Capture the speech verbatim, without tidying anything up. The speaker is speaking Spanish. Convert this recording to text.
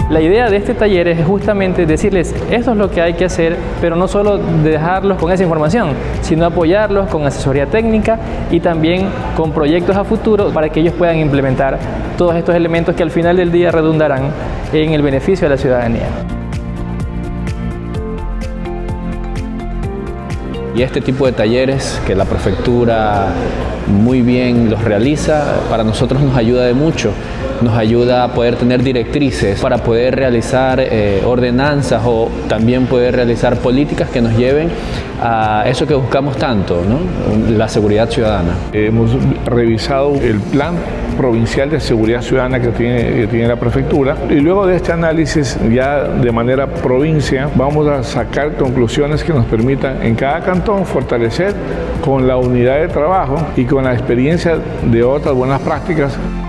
La idea de este taller es justamente decirles, eso es lo que hay que hacer, pero no solo dejarlos con esa información, sino apoyarlos con asesoría técnica y también con proyectos a futuro para que ellos puedan implementar todos estos elementos que al final del día redundarán en el beneficio de la ciudadanía. Y este tipo de talleres que la prefectura muy bien los realiza, para nosotros nos ayuda de mucho. Nos ayuda a poder tener directrices para poder realizar eh, ordenanzas o también poder realizar políticas que nos lleven a eso que buscamos tanto, ¿no? La seguridad ciudadana. Hemos revisado el plan provincial de seguridad ciudadana que tiene, que tiene la prefectura y luego de este análisis ya de manera provincia vamos a sacar conclusiones que nos permitan en cada cantón fortalecer con la unidad de trabajo y con la experiencia de otras buenas prácticas